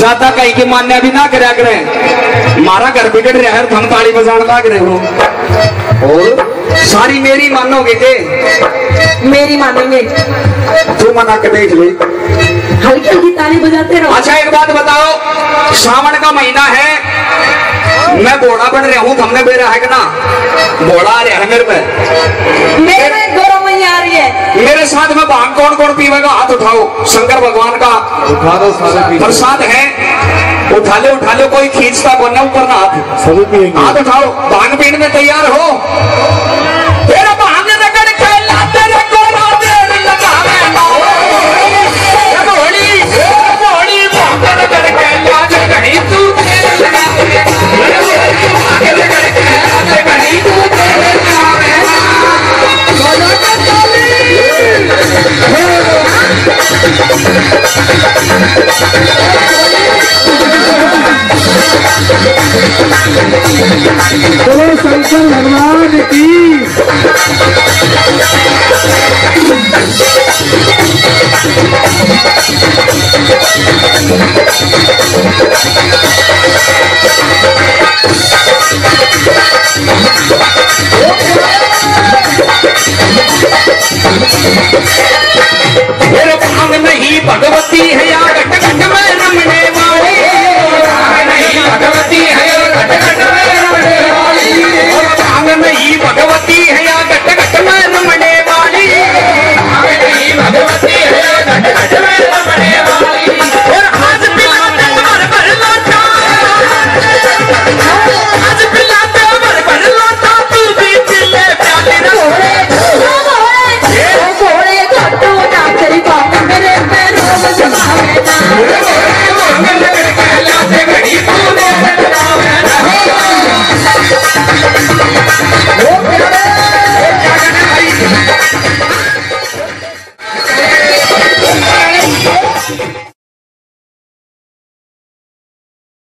ज्यादा कहीं के मान्या भी ना करया करें, मारा घर बिगड़ रहा है, हम ताली बजाने लग रहे हो और सारी मेरी मानोगे के? मेरी मानेंगे। तू मना के देख ले, हल्की हल्की ताली बजाते रहो। अच्छा एक बात बताओ, सावन का महीना है, मैं बोड़ा बन रहा हूँ, हमने बेरा है कि ना? बोड़ा आ रहा है मेरे पे, मेरे गौरव मैया आ रही है। मेरे साथ में भांग कौन कौन पीवेगा? हाथ उठाओ। शंकर भगवान का उठा दो, सारे प्रसाद है, उठा लो, कोई खींचता को ना ऊपर ना हाथ, सभी पिएंगे। हाथ उठाओ, भांग पीने में तैयार हो? तेरा भांग रगड़ के लाते रे गोरा देर लगावे ना, बोली भांग रगड़ के लाते कहीं तू देर लगावे, भांग रगड़ के लाते कहीं तू देर लगावे ना। बोलो शंकर भगवान की। मेरे भांग नहीं भगवती है यार,